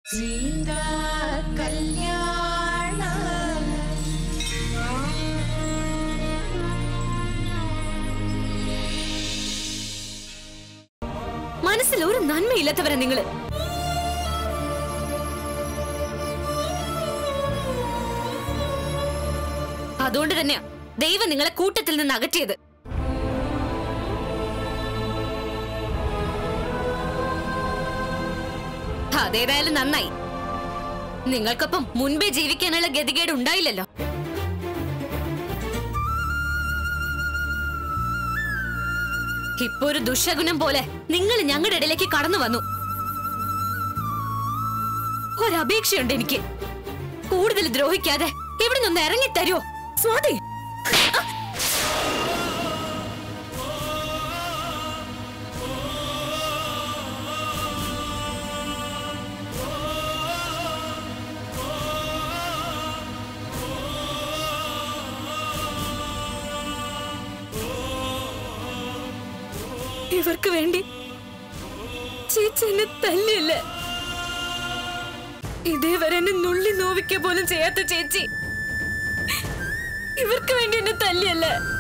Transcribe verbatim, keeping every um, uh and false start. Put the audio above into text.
സീതാ കല്യാണ മനസ്സിൽ ഒരു നന്മയില്ലാത്തവരാ നിങ്ങള്. അതുകൊണ്ട് തന്നെയാ ദൈവം നിങ്ങളെ കൂട്ടത്തിൽ നിന്ന് അകറ്റിയത്. അതേതായാലും നന്നായി. നിങ്ങൾക്കൊപ്പം മുൻപേ ജീവിക്കാനുള്ള ഗതികേട് ഉണ്ടായില്ലല്ലോ. ഇപ്പൊ ഒരു ദുശകുനം പോലെ നിങ്ങൾ ഞങ്ങളുടെ ഇടയിലേക്ക് കടന്നു വന്നു. ഒരപേക്ഷയുണ്ട് എനിക്ക്. കൂടുതൽ ദ്രോഹിക്കാതെ ഇവിടെ നിന്ന് ഇറങ്ങിത്തരുമോ സ്വാതി? ഇവർക്ക് വേണ്ടി ചേച്ചി എന്നെ തല്ലിയല്ലേ? ഇതേവരെ എന്നെ നുള്ളി നോവിക്ക പോലും ചെയ്യാത്ത ചേച്ചി ഇവർക്ക് വേണ്ടി എന്നെ തല്ലിയല്ലേ?